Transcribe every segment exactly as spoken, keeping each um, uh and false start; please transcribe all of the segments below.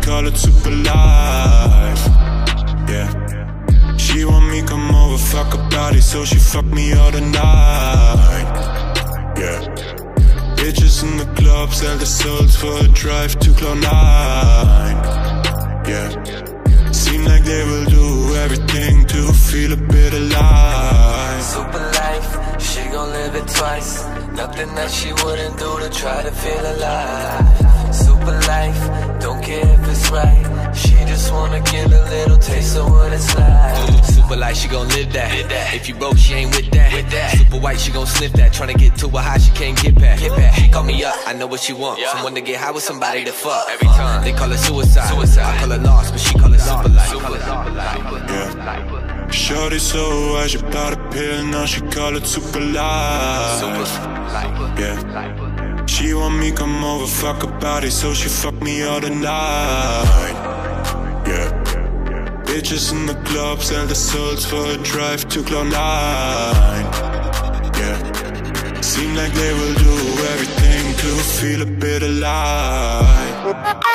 call it Superlife. Yeah. She want me come over, fuck her body, so she fuck me all the night. Yeah. Bitches in the club sell their souls for a drive to cloud nine. Yeah. Seem like they will do everything to feel a bit alive. Superlife, she gon' live it twice. Nothing that she wouldn't do to try to feel alive. Superlife, don't care if it's right. She just wanna get a little taste of what it's like. Superlife, she gon' live that. live that. If you broke, she ain't with that. with that. Super white, she gon' sniff that. Tryna get to a high she can't get past. Get past. She call me up, I know what she want. Yeah. Someone to get high with, somebody to fuck. Every time they call it suicide. suicide. I call it lost, but she call it Superlife. Superlife. Yeah. Shorty so high, she bought a pill, now she call it Superlife. Superlife. Yeah. She want me come over, fuck her body, so she fuck me all the night. Yeah. Bitches in the club sell their souls for a drive to cloud nine. Yeah. Seem like they will do everything to feel a bit alive.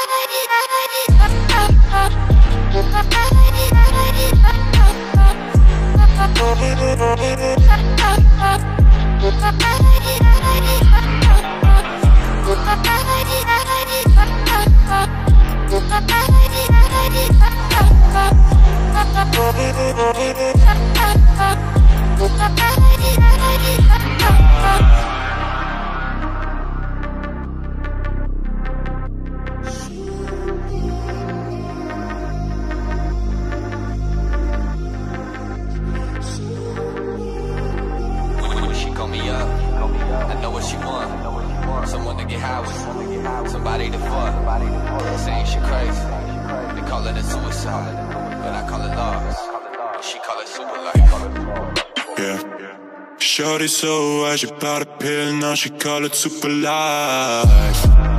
Someone to get high with, somebody to fuck. Saying she crazy, they call it a suicide, but I call it Lox. She call it Superlife. Yeah. Shorty so high, she bought a pill, now she call it Superlife.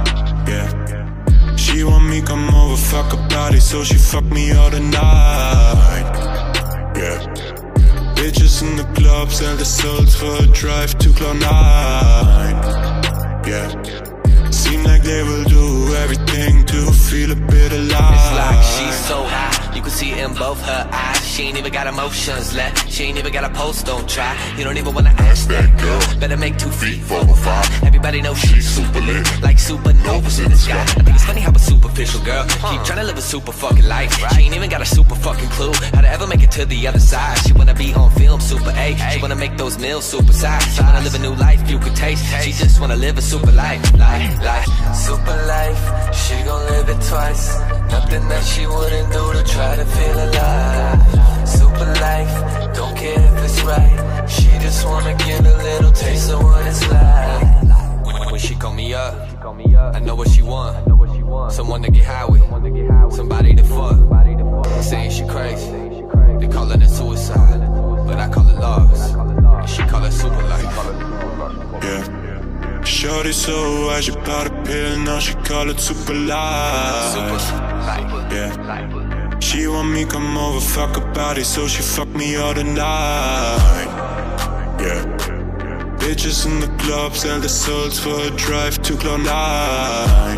Yeah. She want me come over, fuck her body, so she fuck me all the night. Yeah. Bitches in the club sell their souls for a drive to cloud nine. Yeah. Seem like they will do everything to feel a bit alive. It's like she's so high, you can see it in both her eyes. She ain't even got emotions left, she ain't even got a pulse, don't try. You don't even wanna ask that girl, better make two feet four or five. Everybody knows she's super lit, like supernovas in the sky. I think it's funny how a superficial girl keep trying to live a super fucking life. She ain't even got a super fucking clue how to ever make it to the other side. She wanna be on film, super A. She wanna make those meals super size. She wanna live a new life you could taste. She just wanna live a super life, life, life. Superlife, she gon' live it twice. Nothing that she wouldn't do to try to feel alive. Superlife, don't care if it's right. She just wanna get a little taste of what it's like. When she call me up, I know what she want. Someone to get high with, somebody to fuck. Saying she crazy, they call it a suicide, but I call it Lox. She call it Superlife. Yeah. Shorty so high, she bought a pill, now she call it Superlife. Superlife. Yeah. She want me come over, fuck her body, so she fuck me all the night. Yeah. Bitches in the club sell their souls for a drive to cloud nine.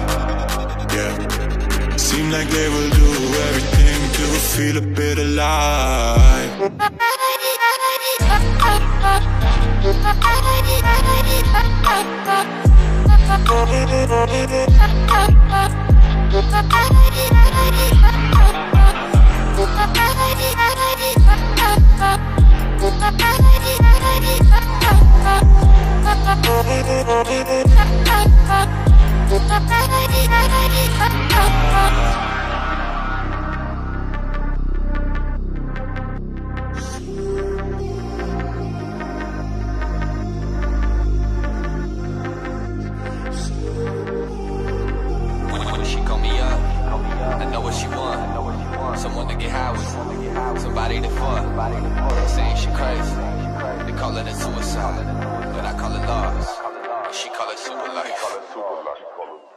Yeah. Seem like they will do everything to feel a bit alive. Someone to get high with, somebody to fuck. Saying she crazy, they call it a suicide, but I call it Lox. She call it Superlife.